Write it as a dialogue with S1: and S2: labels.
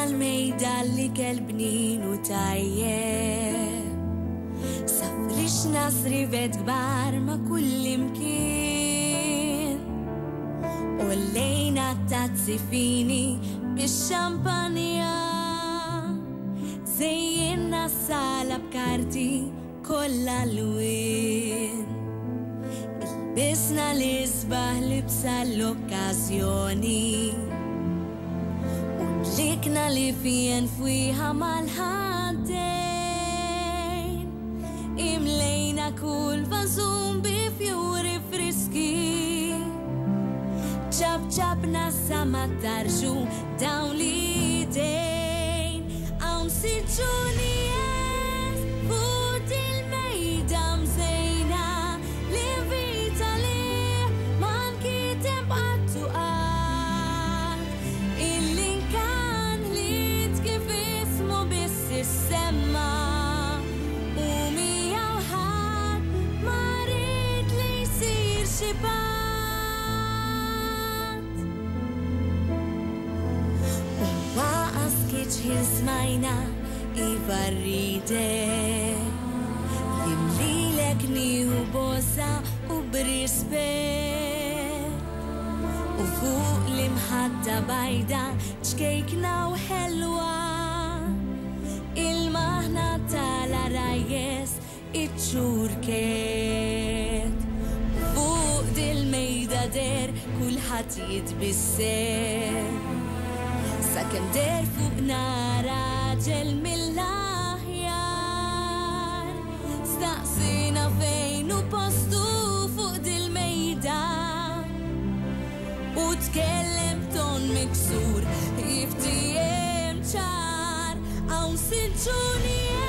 S1: għal-mejda li kelbnin u tajjeb. Safrixna srivet gbar ma kullimkien. U lejna tazzi fini bix-xampanja. Zejjinna sala b'karti kolla l-win. Bisna l-isbaħ li b'sal-okkazjoni. Likna li fien fwiħa mal-ħaddejn. Imlejna kull vażum bi fjuri friski. ċabċabna sama tarġu dawn li dejn. Hawn siġuni jes fuq il-mejda mżejna li vita li ma nkitem qattu qatt. Il-linkan li tkif ismu biss is-semma u miegħu ħadd ma rid li jsir xi ċħil smajna ivarridek. Jimlilek nieħu bosa u b'rispett. U fuq l-imħadda bajda ċkejkna u ħelwa. Il-maħna tal-arajjes iċċurket. Fuq dil-mejda der kulħadd jitbisser. Sakemm der fuqna raġel mill-aħjar. Staqsina fejn u postu fuq dil-mejda. U tkellem ton miksur jiftijem ċar. Hawn siġuni